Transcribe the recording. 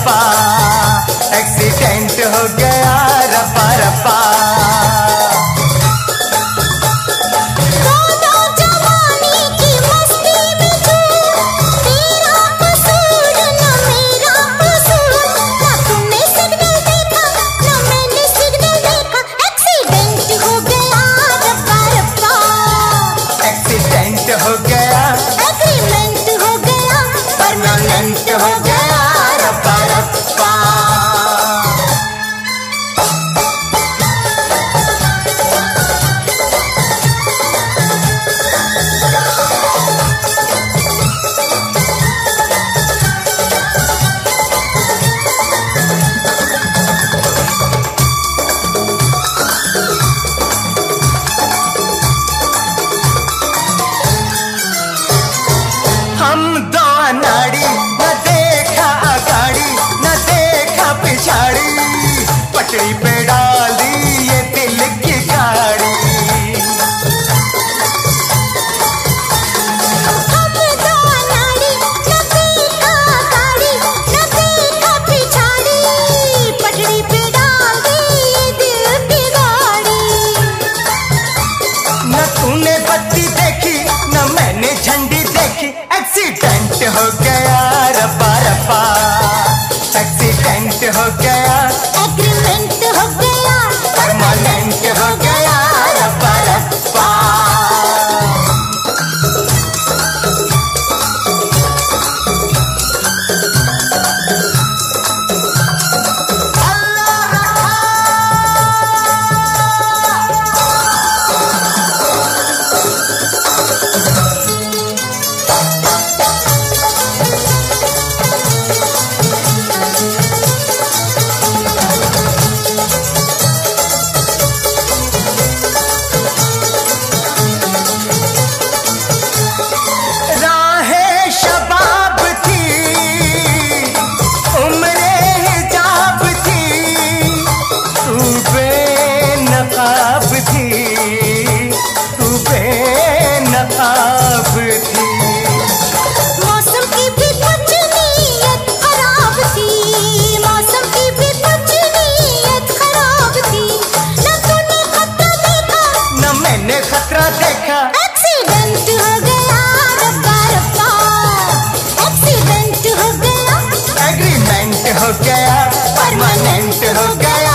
रप्पा, accident हो गया रप्पा रप्पा। हो गया agreement हो गया परमानेंट हो गया रप्पा रप्पा। हम दो अनाड़ी, न देखा आगाड़ी न देखा पिछाड़ी, पटरी पे डाली ये दिल की गाड़ी। हम दो अनाड़ी, न देखा आगाड़ी न देखा पिछाड़ी, पटरी पे डाली ये दिल की गाड़ी। न तूने बत्ती देखी न मैंने झंडी देखी, एक्सीडेंट हो गया रप्पा रप्पा, एक्सीडेंट हो गया एग्रीमेंट हो गया परमानेंट हो गया रप्पा रप्पा। मौसम की भी कुछ नीयत खराब थी, मौसम की भी कुछ नीयत खराब थी। न तूने खतरा देखा न मैंने खतरा देखा, एक्सीडेंट हो गया रप्पा रप्पा, एक्सीडेंट हो गया एग्रीमेंट हो गया परमानेंट हो गया।